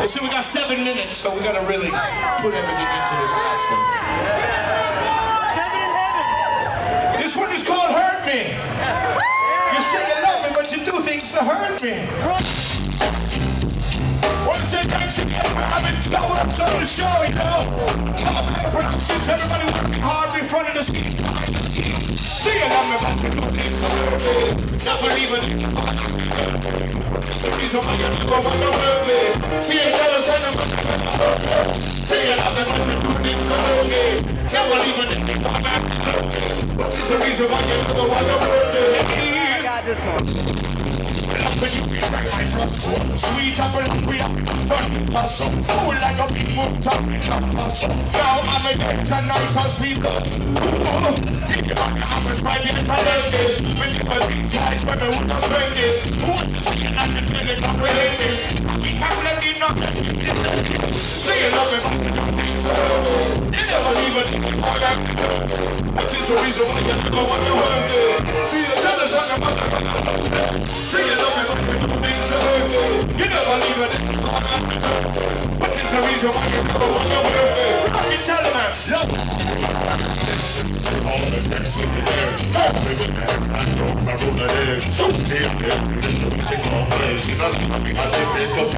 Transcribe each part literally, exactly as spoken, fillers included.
So we got seven minutes, so we gotta really put everything into this last one. This one is called Hurt Me. You say you love me, but you do things to hurt me. Once they thanks again, I've been showing up on the show, you know. All my productions, everybody working hard in front of the screen. Say you love me, but you do things to hurt me. Never even the reason why you never want to hurt me. See you jealous and I'm say you love me, but you do things to hurt me. Never even what is the reason why you never want to hurt me? I got this one. Sweet apple, we are fun. Some fool like a big moon top. Now I'm a gangster, nice as people. Think about the average by the talented. When you must be charged when we would not spend it. Who wants to see it and the clinic operated? We can't let it not let it. Say you love me, but you don't think so. You never leave it for that. What is the reason why you never want to hurt me? See you jealous and I'm say you love me, but you don't think so. You never leave it. What is the reason why you never want to hurt me? I can tell you, man. Love all the next with the air. With the air, I know my room the air. So see I'm here. This is the music all day. See the love me, I live it up.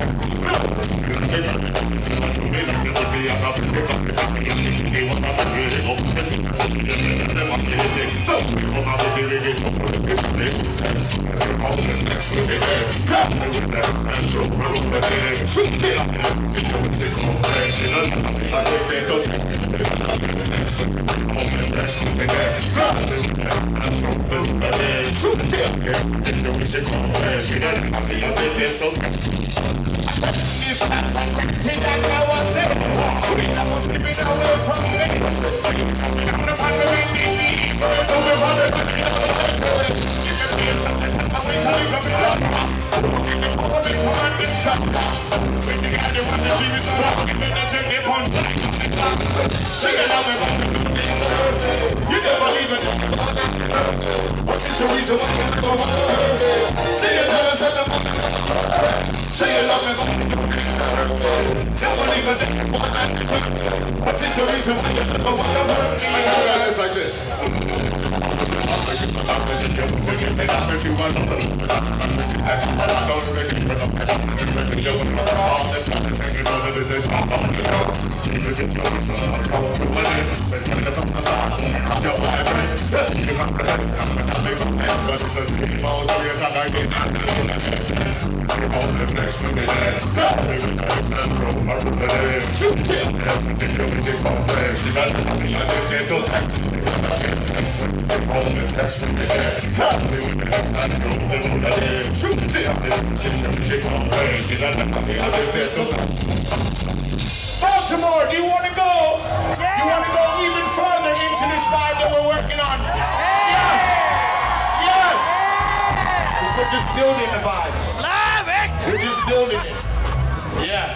Baltimore, do you want to go? Yeah. You want to go even further into this vibe that we're working on? Yes! Yes! Yes. We're just building the vibes. Live action. We're just building it. Yeah.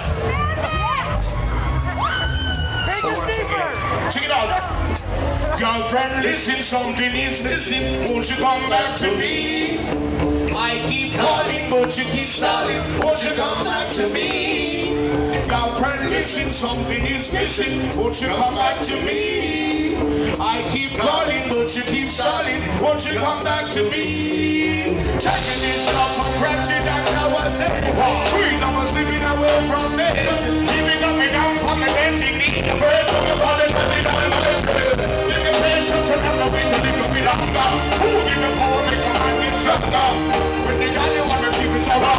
Take So us once deeper. again, check it out. Girlfriend, listen, something is missing. Won't you come back to me? I keep calling, but you keep stalling. Won't you come back to me? Girlfriend, listen, something is missing. Won't you come back to me? I keep calling, but you keep stalling. Won't you come back to me? Taking this up and fractured, that's how I say. Please, I was living away from me. Keeping up and down, fucking bending knee. The bird from your body, but they don't understand. Give me patience and I'm the way to live a bit longer. Who give me power, make a man get stronger. When they got you on the keep it so long.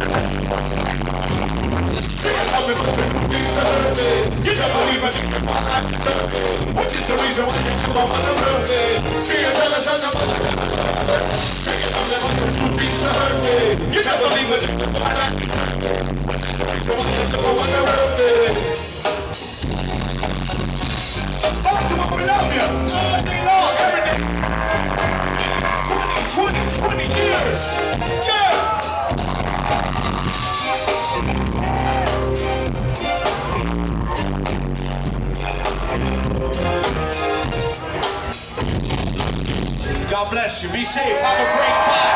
You never leave a nigga for that. What is the reason why you never want to hurt me? See you jealous and I'm say you love me, but you do things to hurt me. You never leave a nigga for that. What is the reason why you never want to hurt me? Baltimore, we love you. All day long, every day. twenty, twenty, twenty years. Yeah. God bless you. Be safe. Have a great time.